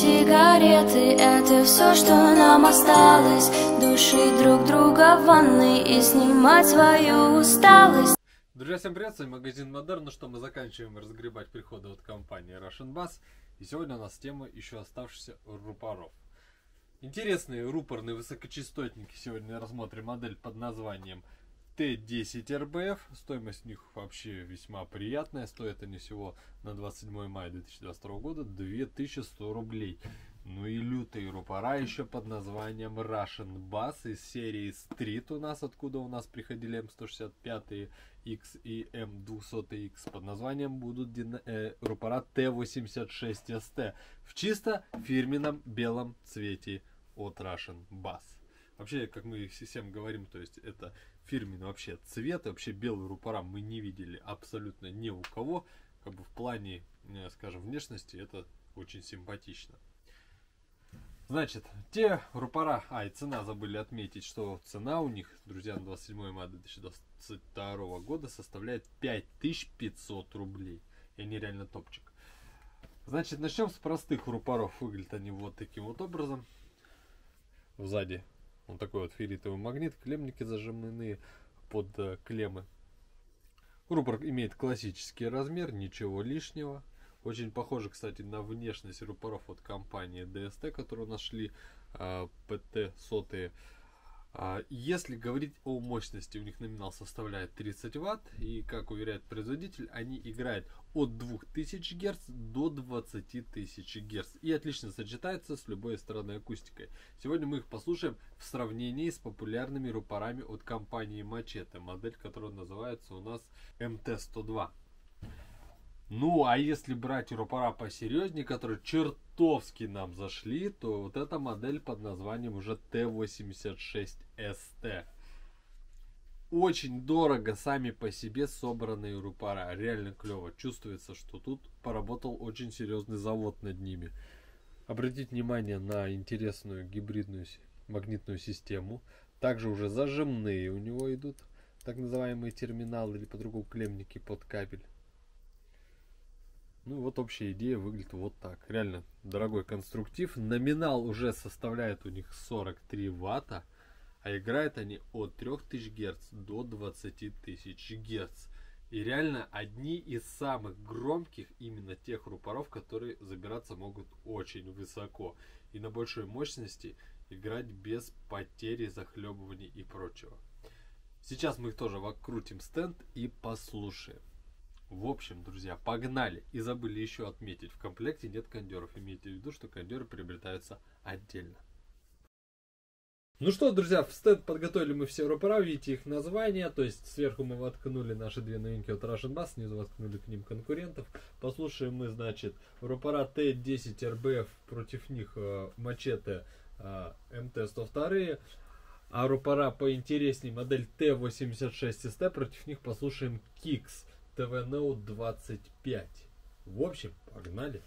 сигареты — это все, что нам осталось. Душить друг друга в ванной и снимать свою усталость. Друзья, всем привет, с вами магазин Модерн. Ну что, мы заканчиваем разгребать приходы от компании Russian Bass. И сегодня у нас тема еще оставшихся рупоров. Интересные рупорные высокочастотники. Сегодня рассмотрим модель под названием T10RBF. Стоимость них вообще весьма приятная. Стоят они всего на 27 мая 2022 года 2100 рублей. Ну и лютые рупора еще под названием Russian Bass из серии Street у нас, откуда у нас приходили М165X и М200X. Под названием будут рупора T86ST в чисто фирменном белом цвете от Russian Bass. Вообще, как мы всем говорим, то есть это фирменный вообще цвет, вообще белые рупора мы не видели абсолютно ни у кого. Как бы в плане, скажем, внешности это очень симпатично. Значит, те рупора, и цена забыли отметить, что цена у них, друзья, на 27 мая 2022 года составляет 5500 рублей. И они реально топчик. Значит, начнем с простых рупоров. Выглядят они вот таким вот образом. Сзади вот такой вот ферритовый магнит, клеммники зажимные под клеммы. Рупор имеет классический размер, ничего лишнего. Очень похоже, кстати, на внешность рупоров от компании DST, которые у нас шли, PT100. Если говорить о мощности, у них номинал составляет 30 Вт. И, как уверяет производитель, они играют от 2000 Гц до 20 тысяч Гц. И отлично сочетаются с любой эстрадной акустикой. Сегодня мы их послушаем в сравнении с популярными рупорами от компании Machete. Модель, которая называется у нас MT102. Ну, а если брать рупора посерьезнее, которые чертовски нам зашли, то вот эта модель под названием уже T86ST. Очень дорого сами по себе собранные рупора. Реально клево. Чувствуется, что тут поработал очень серьезный завод над ними. Обратите внимание на интересную гибридную магнитную систему. Также уже зажимные у него идут. Так называемые терминалы или по-другому клеммники под кабель. Ну вот общая идея выглядит вот так. Реально дорогой конструктив. Номинал уже составляет у них 43 ватта. А играют они от 3000 Гц до 20 тысяч Гц. И реально одни из самых громких именно тех рупоров, которые забираться могут очень высоко. И на большой мощности играть без потери, захлебываний и прочего. Сейчас мы их тоже вокрутим стенд и послушаем. В общем, друзья, погнали! И забыли еще отметить, в комплекте нет кондеров. Имейте в виду, что кондеры приобретаются отдельно. Ну что, друзья, в стенд подготовили мы все рупора, видите их названия. То есть сверху мы воткнули наши две новинки от Russian Bass, снизу воткнули к ним конкурентов. Послушаем мы, значит, рупора T10RBF, против них Machete MT102. А рупора поинтереснее, модель T86ST, против них послушаем Kicks TV Note 25. В общем, погнали.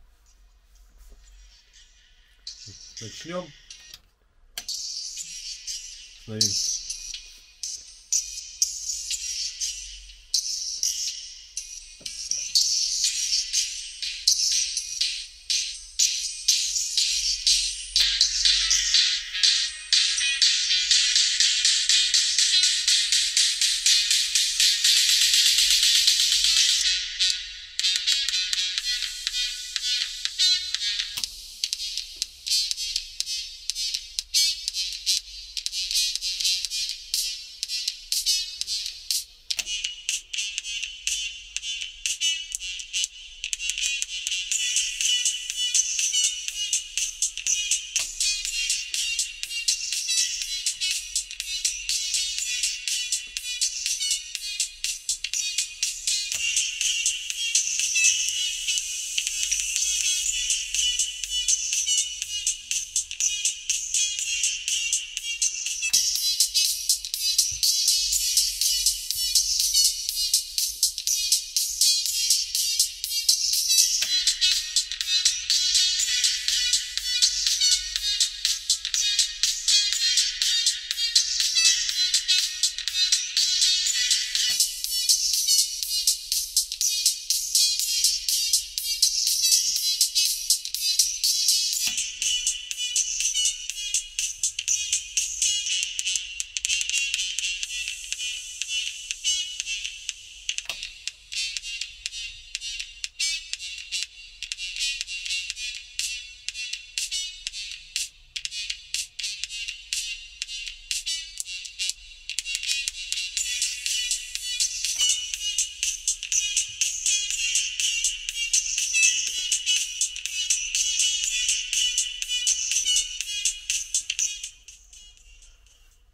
Начнем с новинки.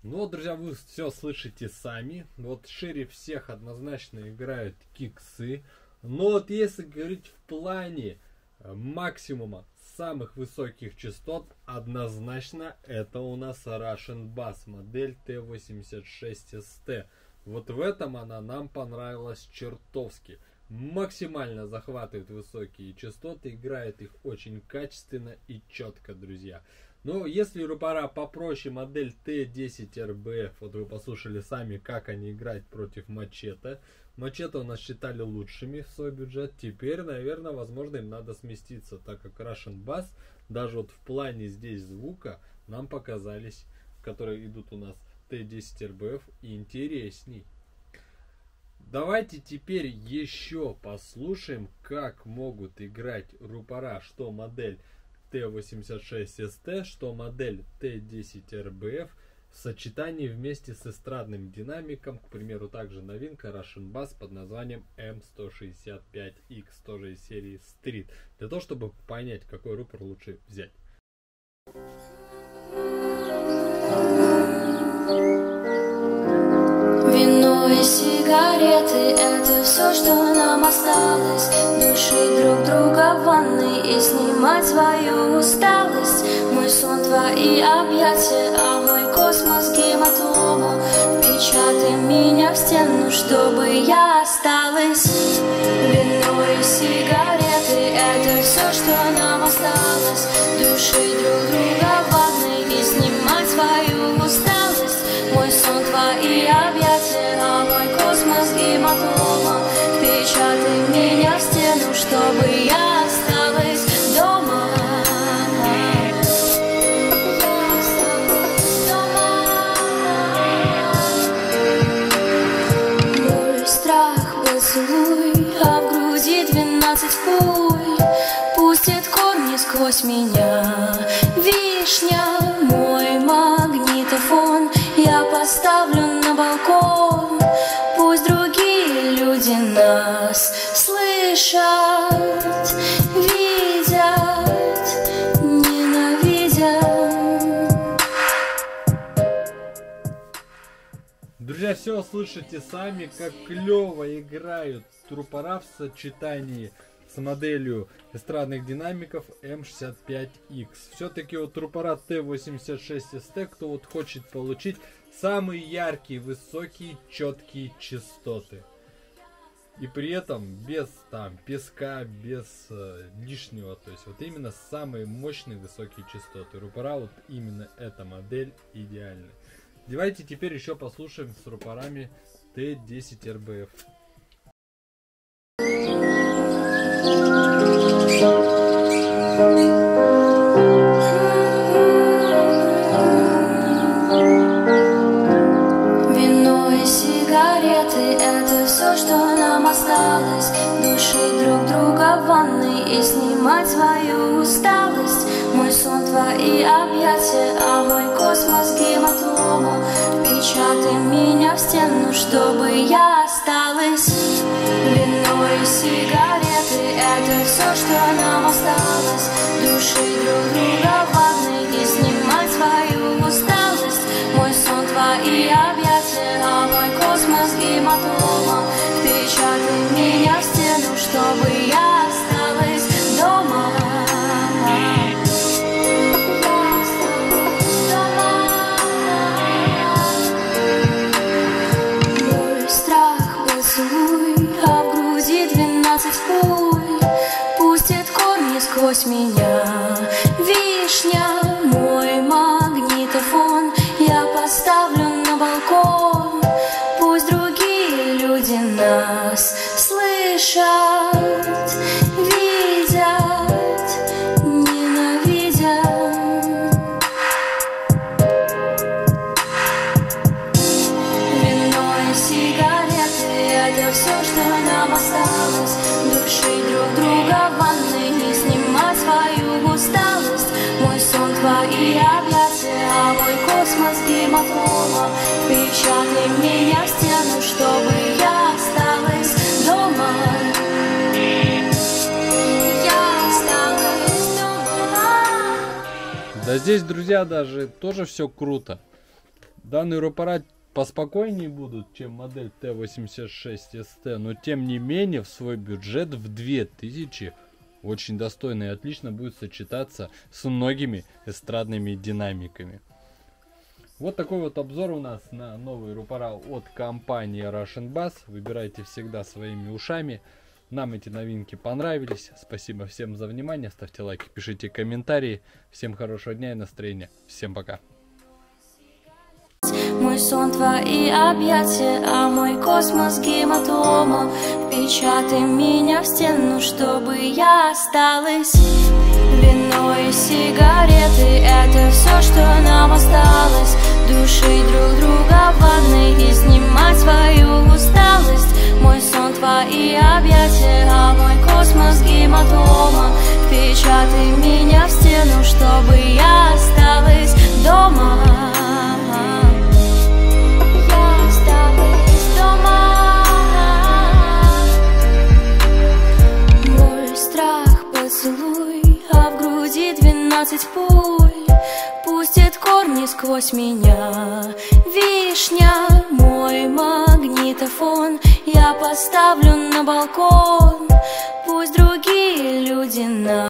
Ну вот, друзья, вы все слышите сами. Вот шире всех однозначно играют киксы. Но вот если говорить в плане максимума самых высоких частот, однозначно это у нас Russian Bass модель T86ST. Вот в этом она нам понравилась чертовски. Максимально захватывает высокие частоты, играет их очень качественно и четко, друзья. Но если рупора попроще, модель T10RBF, вот вы послушали сами, как они играют против Мачете. Мачете у нас считали лучшими в свой бюджет. Теперь, наверное, возможно, им надо сместиться, так как Russian Bass, даже вот в плане здесь звука, нам показались, которые идут у нас T10RBF, интересней. Давайте теперь еще послушаем, как могут играть рупора, что модель T86ST, что модель T10RBF в сочетании вместе с эстрадным динамиком. К примеру, также новинка Russian Bass под названием M165X, тоже из серии Street, для того, чтобы понять, какой рупор лучше взять. Вино и сигареты — это все, что нам осталось. Душить друг друга в ванной и снимать свою усталость. Мой сон — твои объятия, а мой космос — гематома. Впечатай меня в стену, чтобы я осталась. Вино и сигареты — это все, что нам осталось. Душить друг друга в ванной и снимать свою усталость. Мой сон — твои объятия, а мой космос — гематома. Впечатай меня в стену, чтобы я осталась дома. Мой страх — поцелуй, а в груди 12 пуль. Пустит корни сквозь меня. Вишня, мой магнитофон я поставлю на балкон. Пусть другие люди нас слышат, видят, ненавидят. Друзья, все слышите сами, как клево играют рупора в сочетании с моделью эстрадных динамиков M65X. Все-таки вот рупора T86ST, кто вот хочет получить самые яркие, высокие, четкие частоты. И при этом без там песка, без лишнего. То есть вот именно самые мощные высокие частоты. Рупора, вот именно эта модель идеальна. Давайте теперь еще послушаем с рупорами T10RBF. Вино и сигареты — это все, что нам осталось. Душить друг друга в ванной и снимать свою усталость. Мой сон — твои объятия, а мой космос — гематома. Впечатай меня в стену, чтобы я осталась. Вино и сигареты — это все, что нам осталось. Душить друг друга в ванной и снимать свою усталость. Мой сон — твои объятия, а мой космос — гематома. Впечатай меня в стену, чтобы я осталась дома. Мой страх — поцелуй, а в груди 12 пуль. Пустит корни сквозь меня. Вишня, мой магнитофон я поставлю на балкон. Пусть другие люди нас слышат, видят, ненавидят. Вино и сигареты — это все, что нам осталось. Душить друг друга в ванной и снимать свою усталость. Мой сон — твои объятия, а мой космос — гематома. Впечатай меня в стену, чтобы я осталась дома. Я осталась дома. Да здесь, друзья, даже тоже все круто. Данные рупора поспокойнее будут, чем модель Т86 СТ, но тем не менее в свой бюджет в 2000 очень достойно и отлично будет сочетаться с многими эстрадными динамиками. Вот такой вот обзор у нас на новые рупора от компании Russian Bass. Выбирайте всегда своими ушами. Нам эти новинки понравились. Спасибо всем за внимание. Ставьте лайки, пишите комментарии. Всем хорошего дня и настроения. Всем пока. Мой сон твои объятия, а мой космос гематома. Впечатай меня в стену, чтобы я осталась. Вино и сигареты — это все, что нам осталось. Душить друг друга в ванной и снимать свою усталость. Мой сон твои объятия, а мой космос гематома. Впечатай меня в стену, чтобы я осталась дома. А в груди 12 пуль пустит корни сквозь меня. Вишня, мой магнитофон я поставлю на балкон. Пусть другие люди на